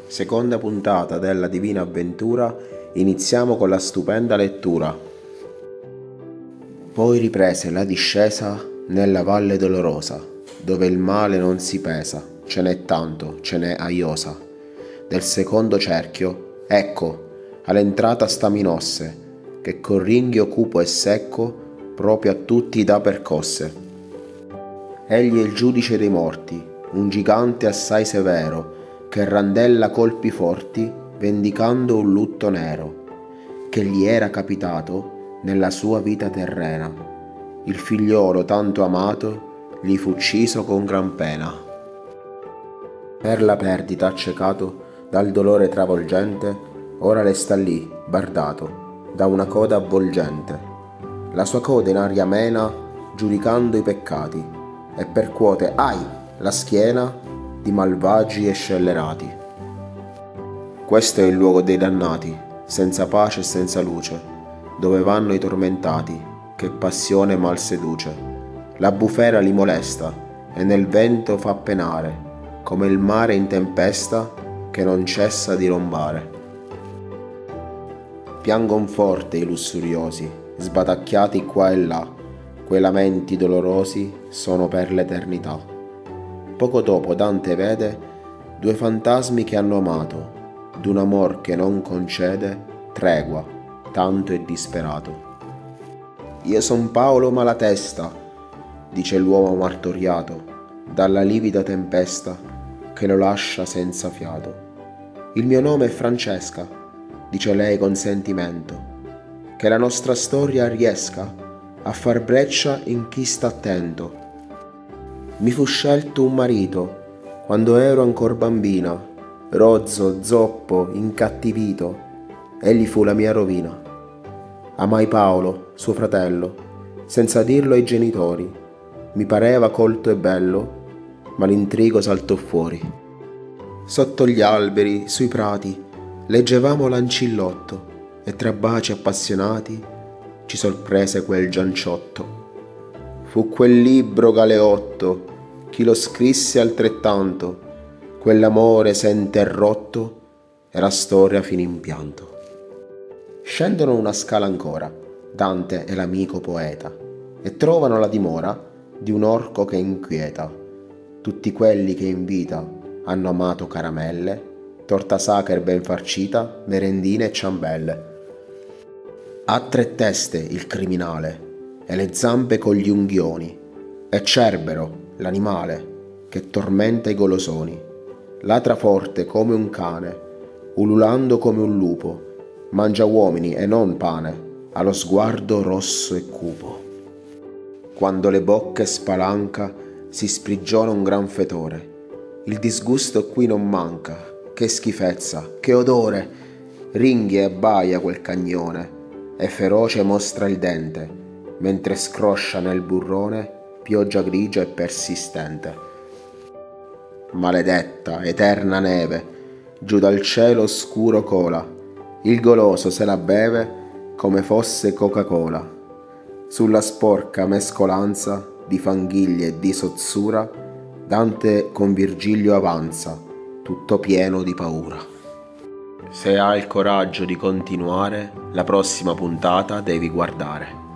seconda puntata della Divina Avventura, iniziamo con la stupenda lettura. Poi riprese la discesa nella Valle Dolorosa, dove il male non si pesa, ce n'è tanto, ce n'è a iosa. Del secondo cerchio, ecco, all'entrata sta Minosse, che col ringhio cupo e secco proprio a tutti dà percosse. Egli è il giudice dei morti, un gigante assai severo, che randella colpi forti, vendicando un lutto nero, che gli era capitato nella sua vita terrena. Il figliolo tanto amato gli fu ucciso con gran pena. Per la perdita accecato dal dolore travolgente, ora le sta lì, bardato, da una coda avvolgente. La sua coda in aria mena, giudicando i peccati, e percuote, ahi, la schiena di malvagi e scellerati. Questo è il luogo dei dannati, senza pace e senza luce, dove vanno i tormentati, che passione mal seduce. La bufera li molesta, e nel vento fa penare, come il mare in tempesta, che non cessa di rombare. Piangon forte i lussuriosi, sbatacchiati qua e là, quei lamenti dolorosi sono per l'eternità. Poco dopo Dante vede due fantasmi che hanno amato, d'un amor che non concede tregua, tanto è disperato. Io son Paolo Malatesta, dice l'uomo martoriato, dalla livida tempesta che lo lascia senza fiato. Il mio nome è Francesca, dice lei con sentimento, che la nostra storia riesca a far breccia in chi sta attento. Mi fu scelto un marito quando ero ancor bambina, rozzo, zoppo, incattivito, egli fu la mia rovina. Amai Paolo, suo fratello, senza dirlo ai genitori, mi pareva colto e bello, ma l'intrigo saltò fuori. Sotto gli alberi, sui prati, leggevamo l'ancillotto e tra baci appassionati ci sorprese quel gianciotto. Fu quel libro Galeotto, chi lo scrisse altrettanto, quell'amore s'è interrotto e la storia finì in pianto. Scendono una scala ancora, Dante e l'amico poeta, e trovano la dimora di un orco che inquieta tutti quelli che in vita hanno amato caramelle, torta sacra e ben farcita, merendine e ciambelle. Ha tre teste il criminale e le zampe con gli unghioni, e Cerbero, l'animale, che tormenta i golosoni. Ladra forte come un cane, ululando come un lupo, mangia uomini e non pane, ha lo sguardo rosso e cupo. Quando le bocche spalanca si sprigiona un gran fetore, il disgusto qui non manca, che schifezza, che odore, ringhia e abbaia quel cagnone, e feroce mostra il dente, mentre scroscia nel burrone pioggia grigia e persistente. Maledetta, eterna neve, giù dal cielo scuro cola, il goloso se la beve come fosse Coca-Cola. Sulla sporca mescolanza di fanghiglie e di sozzura, Dante con Virgilio avanza, tutto pieno di paura. Se hai il coraggio di continuare, la prossima puntata devi guardare.